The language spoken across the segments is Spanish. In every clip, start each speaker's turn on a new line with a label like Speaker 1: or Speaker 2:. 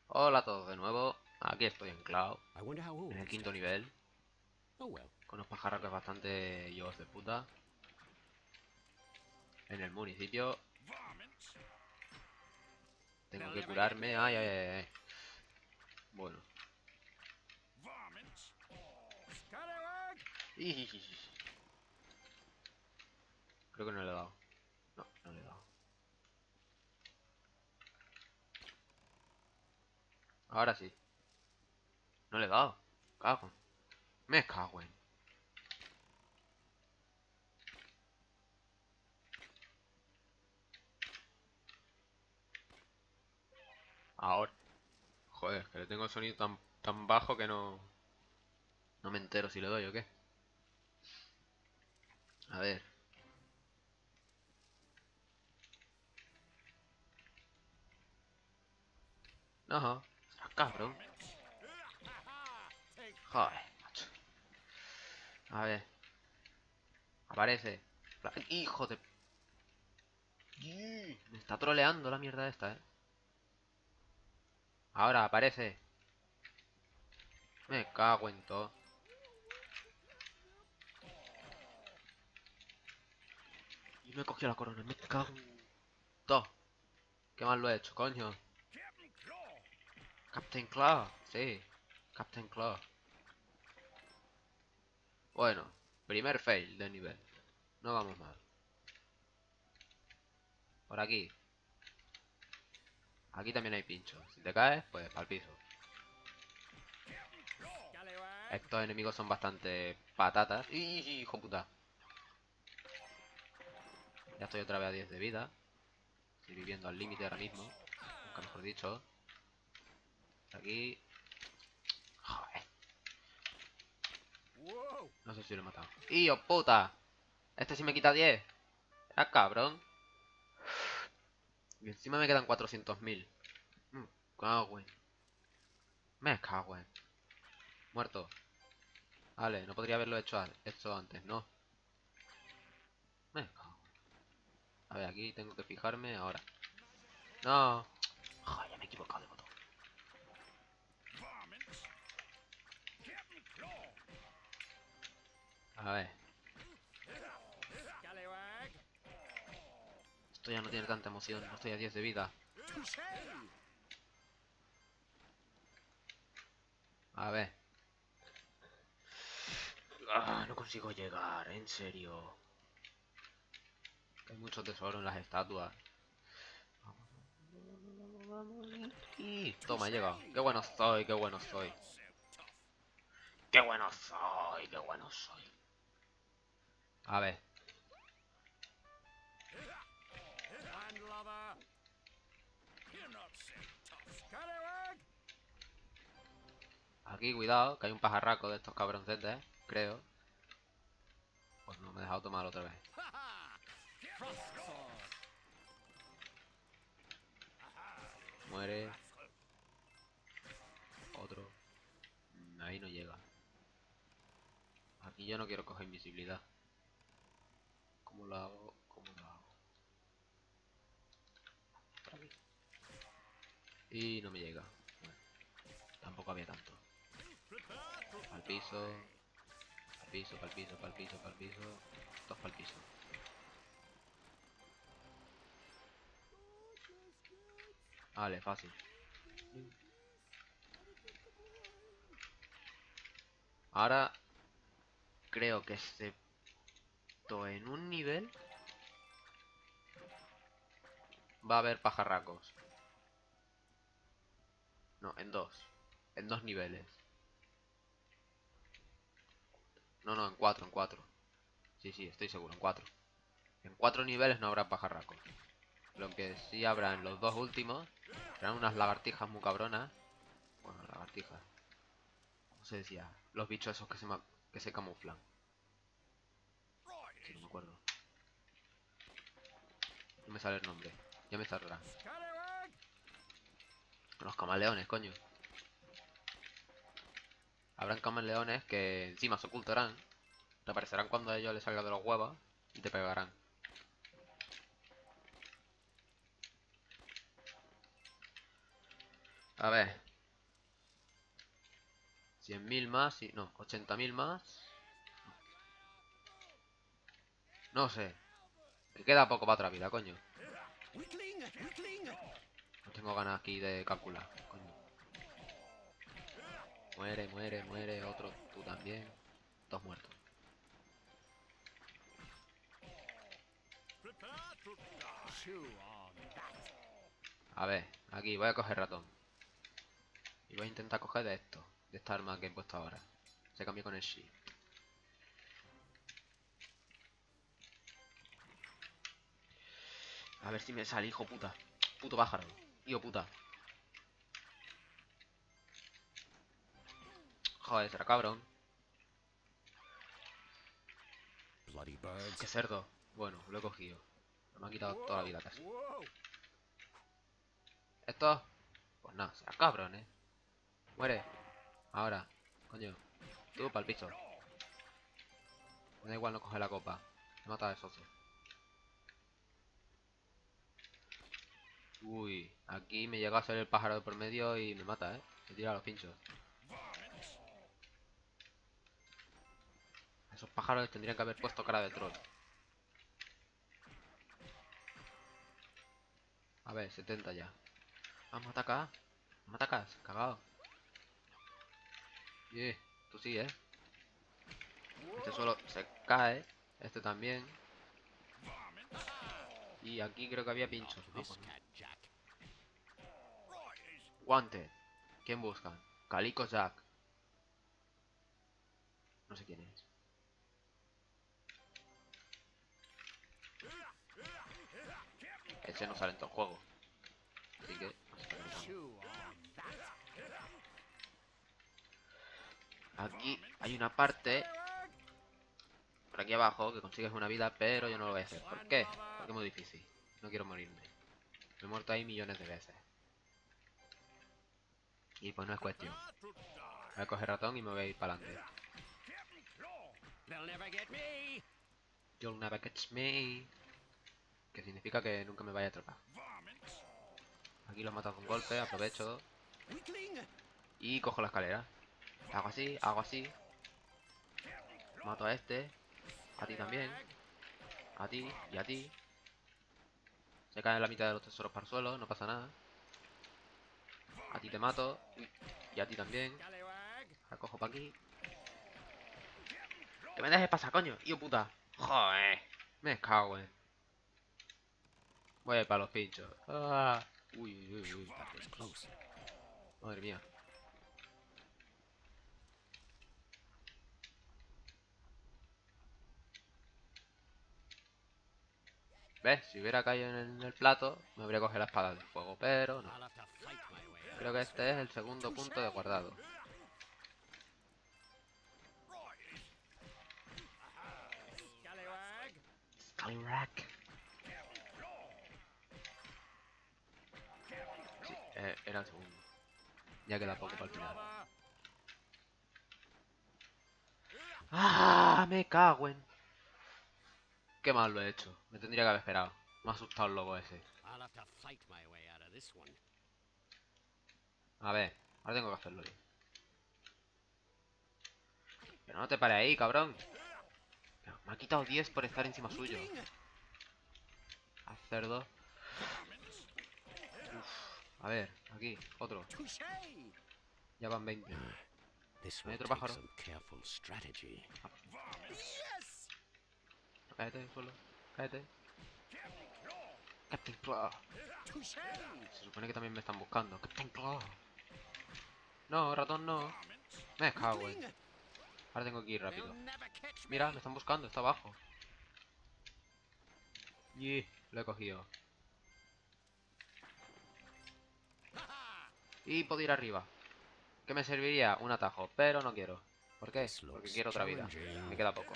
Speaker 1: Hola a todos de nuevo, aquí estoy en Cloud,
Speaker 2: I wonder how old
Speaker 1: en el
Speaker 2: this
Speaker 1: quinto
Speaker 2: guy is.
Speaker 1: nivel,
Speaker 2: Oh well.
Speaker 1: con unos pajarracos bastante hijos de puta, en el municipio. Tengo que curarme, ay, ay, ay, ay. Bueno. Ijijiji. Creo que no le he dado. No, no le he dado. Ahora sí. No le he dado. Cago. Me cago en. Ahora. Joder, que le tengo el sonido tan bajo que no me entero si le doy o qué. A ver. Ajá. Cabrón. Joder, macho. A ver. Aparece. Hijo de... Me está troleando la mierda esta, Ahora aparece. Me cago en todo. Y me he cogido la corona. Me cago en todo. Qué mal lo he hecho, coño. Captain Claw. Sí. Captain Claw. Bueno. Primer fail de nivel. No vamos mal. Por aquí. Aquí también hay pinchos. Si te caes, pues al piso. Estos enemigos son bastante patatas. ¡Y, hijo puta! Ya estoy otra vez a 10 de vida. Estoy viviendo al límite ahora mismo. Nunca mejor dicho. Aquí. Joder. No sé si lo he matado. ¡Hijo puta! Este sí me quita 10. Ah, cabrón. Y encima me quedan 400.000. Cago en. Me cago en. Muerto. Vale, no podría haberlo hecho esto antes, ¿no? Me cago en. A ver, aquí tengo que fijarme ahora. No. Joder, ya me he equivocado de botón. A ver. Esto ya no tiene tanta emoción. No estoy a 10 de vida. A ver. No consigo llegar, en serio. Hay mucho tesoro en las estatuas. Y toma, he llegado. Qué bueno soy, qué bueno soy. Qué bueno soy, qué bueno soy. A ver. Aquí, cuidado, que hay un pajarraco de estos cabroncetes, creo. Pues no, me he dejado tomar otra vez. Muere. Otro. Ahí no llega. Aquí yo no quiero coger invisibilidad. ¿Cómo lo hago? ¿Cómo lo hago? Por aquí. Y no me llega. Bueno, tampoco había tanto. Al piso. Al piso, pa'l piso, pa'l piso, pa'l piso. Dos pa'l piso. Vale, fácil. Ahora creo que excepto en un nivel va a haber pajarracos. No, en dos. En dos niveles. No, no, en cuatro, en cuatro. Sí, sí, estoy seguro, en cuatro. En cuatro niveles no habrá pajarracos. Lo que sí habrá en los dos últimos serán unas lagartijas muy cabronas. Bueno, lagartijas. ¿Cómo se decía? Los bichos esos que se camuflan. Sí, no me acuerdo. No me sale el nombre. Ya me saldrá. Los camaleones, coño. Habrán camaleones que encima se ocultarán. Te aparecerán cuando a ellos les salga de los huevos y te pegarán. A ver. 100.000 más y... No, 80.000 más. No sé. Que queda poco para otra vida, coño. No tengo ganas aquí de calcular, coño. Muere, muere, muere. Otro, tú también. Dos muertos. A ver, aquí voy a coger ratón. Y voy a intentar coger de esto. De esta arma que he puesto ahora. Se cambió con el shift. A ver si me sale, hijo puta. Puto pájaro. Hijo puta. Joder, será cabrón. Qué cerdo. Bueno, lo he cogido. Me ha quitado toda la vida casi. ¿Esto? Pues nada, será cabrón, Muere. Ahora. Coño. Tú para el piso. Me da igual no coger la copa. Me mata de socio. Uy, aquí me llega a ser el pájaro de por medio y me mata, Me tira los pinchos. Esos pájaros tendrían que haber puesto cara de troll. A ver, 70 ya. Vamos a atacar. ¿Me atacas? Cagado. Tú sí, Este solo se cae. Este también. Y aquí creo que había pinchos. No, pues no. Wanted. ¿Quién busca? Calico Jack. No sé quién es. Ese no sale en todo el juego. Así que... Aquí hay una parte... Por aquí abajo que consigues una vida, pero yo no lo voy a hacer. ¿Por qué? Porque es muy difícil. No quiero morirme. Me he muerto ahí millones de veces. Y pues no es cuestión. Voy a coger ratón y me voy a ir para adelante. You'll never catch me. Que significa que nunca me vaya a atrapar. Aquí lo mato con un golpe, aprovecho. Y cojo la escalera. Hago así, hago así. Mato a este. A ti también. A ti y a ti. Se caen la mitad de los tesoros para el suelo, no pasa nada. A ti te mato. Y a ti también. La cojo para aquí. ¡Que me dejes pasar, coño! ¡Hijo puta! ¡Joder! Me cago en... Voy a ir para los pinchos. ¡Ah! Uy, uy, uy, uy. Madre mía. ¿Ves? Si hubiera caído en el plato, me habría cogido la espada del fuego, pero no. Creo que este es el segundo punto de guardado. Scallywag. Sí, era el segundo. Ya queda poco para el final. ¡Ah! Me cago en... Qué mal lo he hecho. Me tendría que haber esperado. Me ha asustado el lobo ese. A ver, ahora tengo que hacerlo yo. Pero no te pares ahí, cabrón. Me ha quitado 10 por estar encima suyo. A cerdo. A ver, aquí, otro. Ya van 20. Hay otro pájaro. Cállate, suelo. Cállate. Captain Claw. Se supone que también me están buscando. Captain Claw. No, ratón no. Me cago en... Ahora tengo que ir rápido. Mira, me están buscando, está abajo. Y lo he cogido. Y puedo ir arriba. Que me serviría un atajo, pero no quiero. ¿Por qué? Porque quiero otra vida. Me queda poco.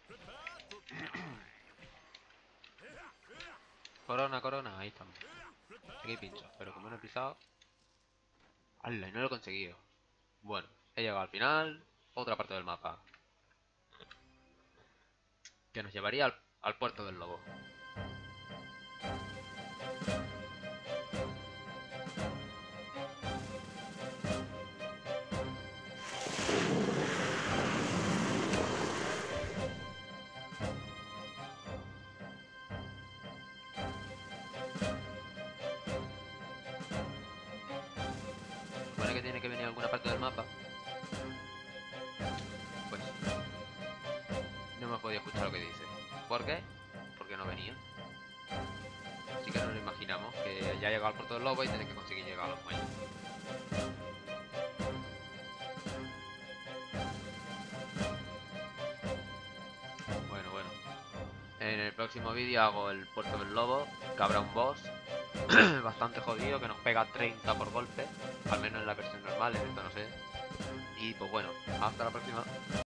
Speaker 1: Corona, corona, ahí estamos. Aquí hay pinchos, pero como no he pisado... ¡Hala! No lo he conseguido. Bueno, he llegado al final. Otra parte del mapa. Que nos llevaría al puerto del lobo. que tiene que venir a alguna parte del mapa, pues no me podía escuchar lo que dice. ¿Por qué? Porque no venía. Así que no nos imaginamos que ya ha llegado al puerto del lobo y tiene que conseguir llegar a los muelles. Bueno. En el próximo vídeo hago el puerto del lobo, que habrá un boss bastante jodido, que nos pega 30 por golpe, al menos en la versión normal, en esta no sé. Y pues bueno, hasta la próxima.